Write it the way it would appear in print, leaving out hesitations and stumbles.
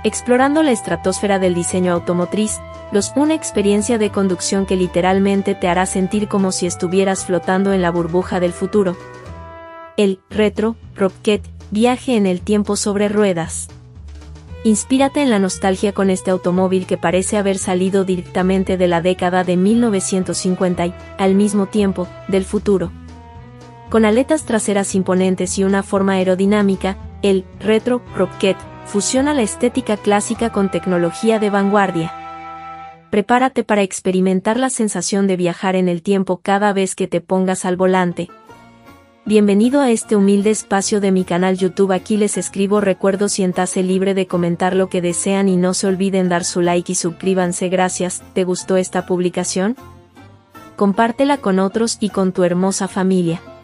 Explorando la estratosfera del diseño automotriz, una experiencia de conducción que literalmente te hará sentir como si estuvieras flotando en la burbuja del futuro. El Retro Rocket, viaje en el tiempo sobre ruedas. Inspírate en la nostalgia con este automóvil que parece haber salido directamente de la década de 1950 y, al mismo tiempo, del futuro. Con aletas traseras imponentes y una forma aerodinámica, el Retro Rocket fusiona la estética clásica con tecnología de vanguardia. Prepárate para experimentar la sensación de viajar en el tiempo cada vez que te pongas al volante. Bienvenido a este humilde espacio de mi canal YouTube. Aquí les escribo, recuerdo, siéntase libre de comentar lo que desean y no se olviden dar su like y suscríbanse. Gracias. ¿Te gustó esta publicación? Compártela con otros y con tu hermosa familia.